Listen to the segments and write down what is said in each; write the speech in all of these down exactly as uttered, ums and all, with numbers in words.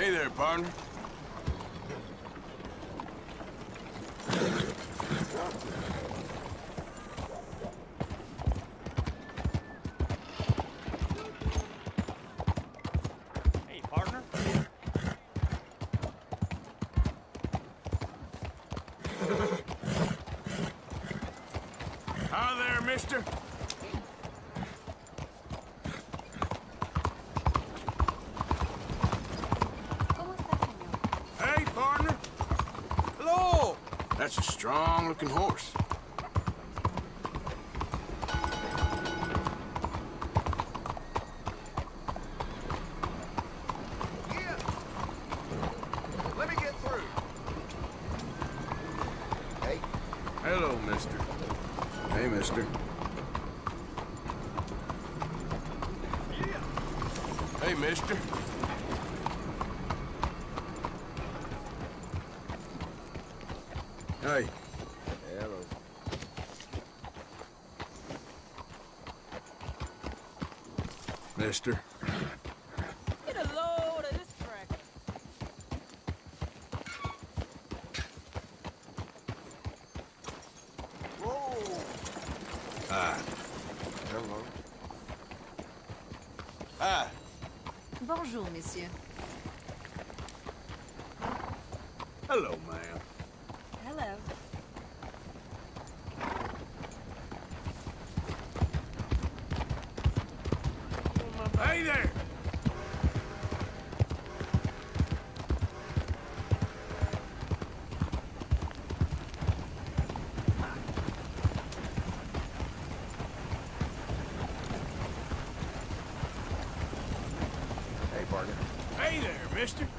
Hey there, partner. Hey, partner. Hi there, mister. Hey, partner. Hello. That's a strong-looking horse. Yeah. Let me get through. Hey. Hello, mister. Hey, mister. Yeah. Hey, mister. Hey. Hello. Mister. Get a load of this cracker. Whoa. Ah. Hello. Ah. Bonjour, messieurs. Hello, ma'am. Hello. Hey there. Hey, partner. Hey there, mister.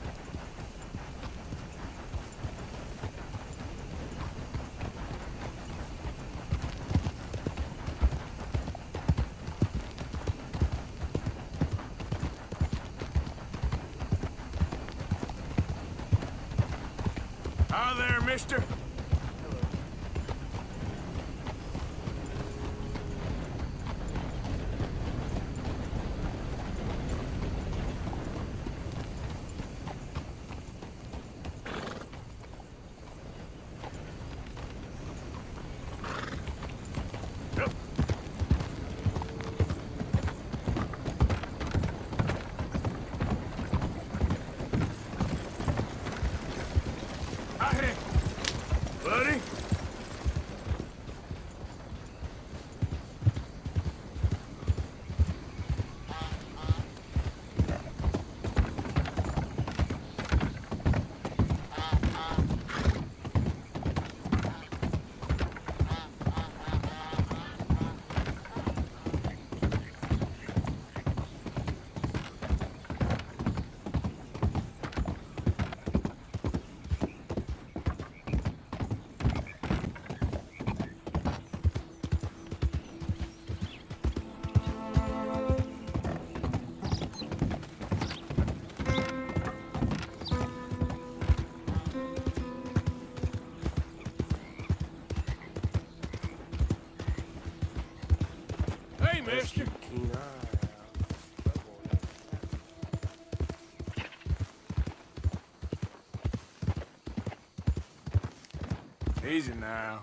Hi there, mister. Yep. Hi, buddy. Hey, mister. Keen eye Easy now.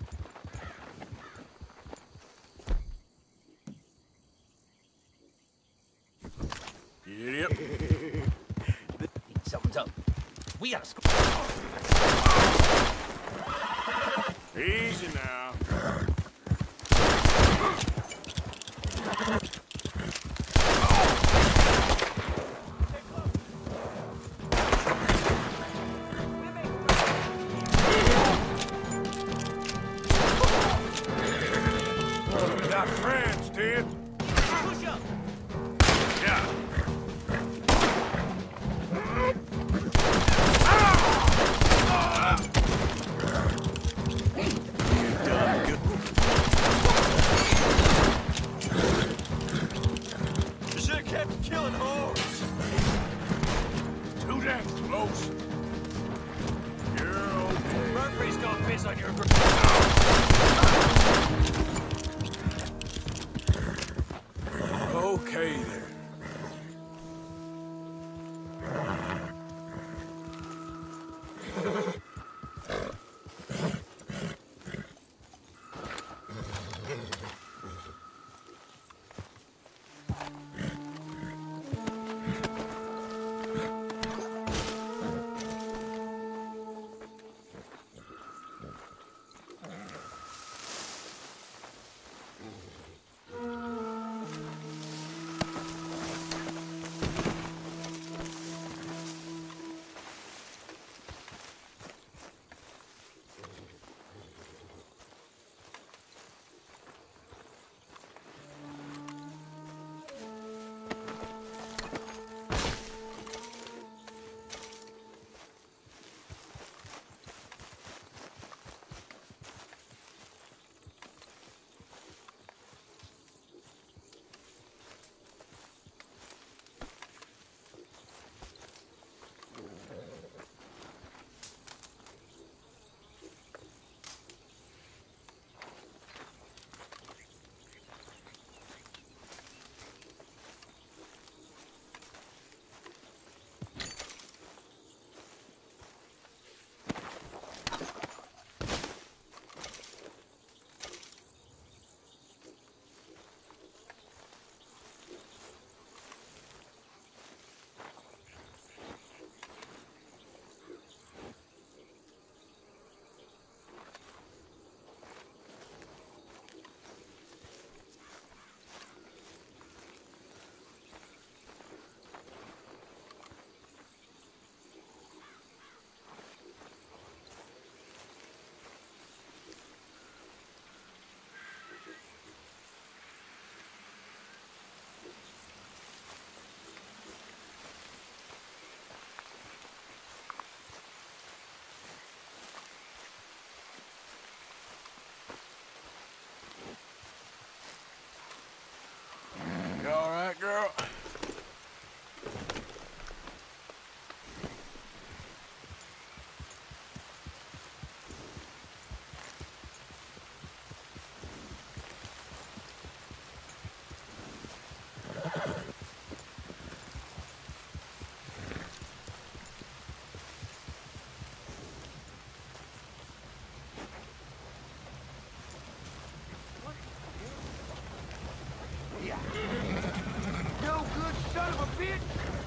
Giddy up. Something's up. We gotta sc- Easy now. Got friends, do you? push up. Yeah. You should have kept killing whores. Too damn close. You're okay. Murphy's gonna piss on your gr- Okay there. son of a bitch!